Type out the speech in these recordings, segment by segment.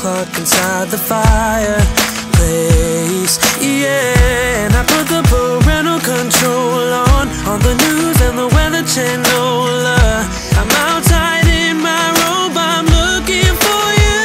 clock inside the fireplace. Yeah, and I put the parental control on the news and the weather channel. I'm outside in my robe, I'm looking for you.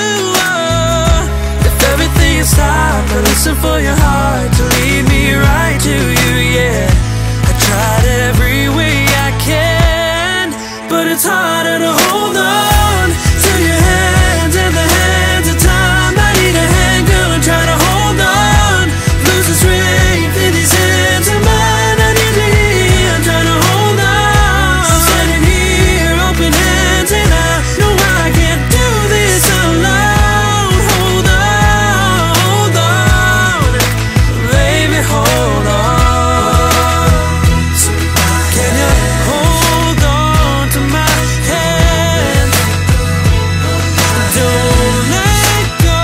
If everything is stopped, I listen for your heart to lead me right to you. Yeah, I tried every way I can, but it's harder to hold on to your hands and the hands of time. I need a hand, girl, and try to hold on. Lose the strength in these hands of mine. I need to hear, I'm trying to hold on. Standing here, open hands, and I know I can't do this alone. Hold on, baby, hold on. Can you hold on to my hand? Don't let go.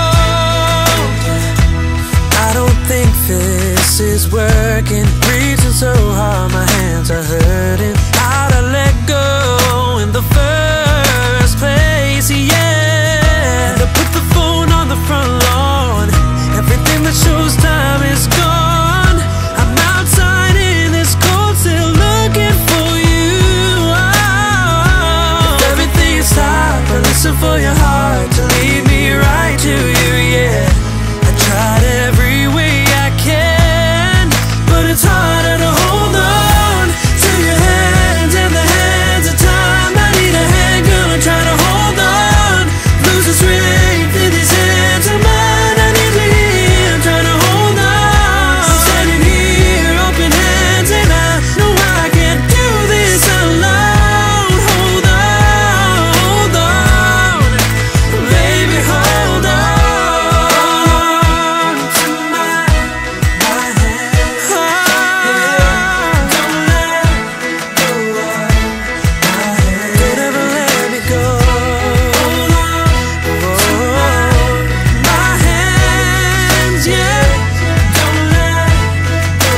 I don't think this is working. Breathing so hard, my hands are hurting. How'd I let go in the first place? Yeah, and I put the phone on the front lawn. Everything that shows time is gone. I'm outside in this cold, still looking for you. Oh, if everything is stopped, I listen for your heart to lead me right to you. Yeah, I tried every way I can, but it's harder to hold on to your hands and the hands of time. I need a hand, girl, and try to hold on. Lose the strength in these hands of mine. I need to hear, I'm trying to hold on. Standing here, open hands, and I know I can't do this alone. Hold on, baby, hold on to my hand. Don't let go of my hand. Don't ever let me go. Hold on, my hands, yeah. Don't let go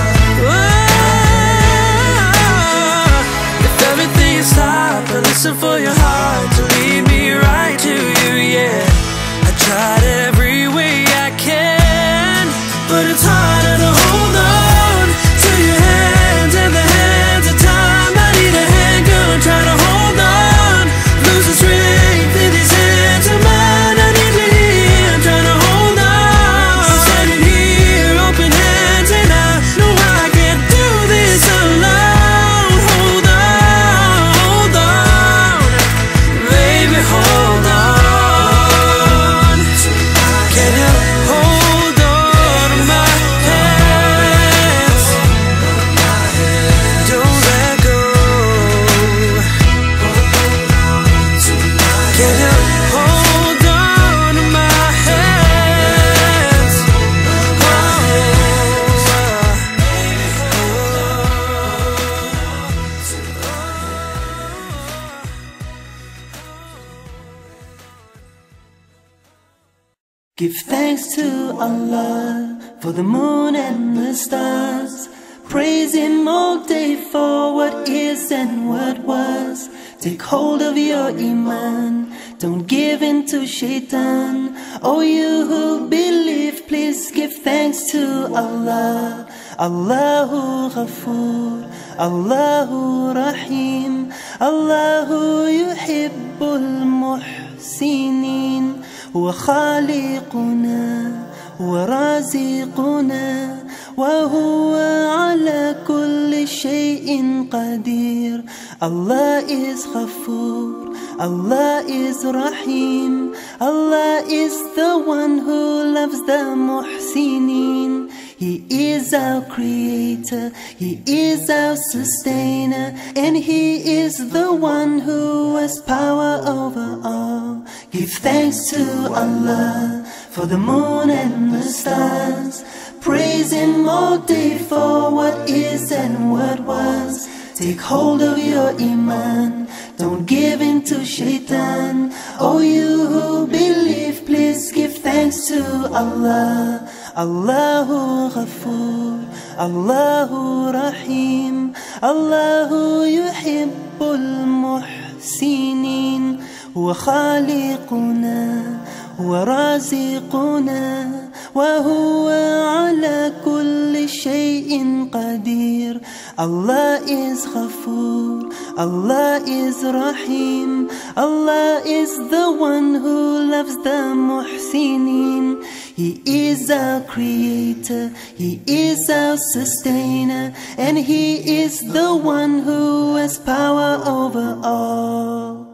of. If everything is stopped, I listen for your heart to lead me right to you. Yeah, I tried every way I can, but it's harder to hold on to your hands and the hands of time. I need a hand, girl, and try to hold on. Lose the strength in these hands of mine. I need to hear, I'm trying to hold on. Standing here, open hands, and I know I can't do this alone. Hold on, baby, hold on. Can you hold on to my hands? Don't let go. Can you hold on to my hands? Give thanks to Allah for the moon and the stars. Praise Him all day for what is and what was. Take hold of your iman, don't give in to shaitan. Oh, you who believe, please give thanks to Allah. Allahu Ghafoor, Allahu Rahim, Allahu Yuhibbul Muhsinin. هو خالقنا ورازقنا وهو على كل شيء قدير. Allah is Ghafoor, Allah is Rahim, Allah is the one who loves the Muhsinin. He is our creator, He is our sustainer, and He is the one who has power over all. Give thanks to Allah for the moon and the stars. Praise Him all day for what is and what was. Take hold of your iman, don't give in to shaitan. Oh, you who believe, please give thanks to Allah. Allahu Ghafoor, Allahu Rahim, Allahu Yuhibbul Muhsinin. هو خالقنا هو رازقنا وهو على كل شيء قدير. Allah is Ghafoor, Allah is Rahim, Allah is the one who loves the Muhsinin. He is our creator, He is our sustainer, and He is the one who has power over all.